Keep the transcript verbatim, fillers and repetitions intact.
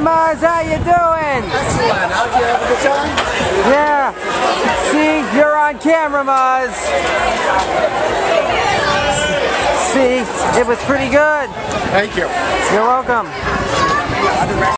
Muzz, how you doing? Excellent. How'd you have a good time? Yeah. See, you're on camera, Muzz. See, it was pretty good. Thank you. You're welcome.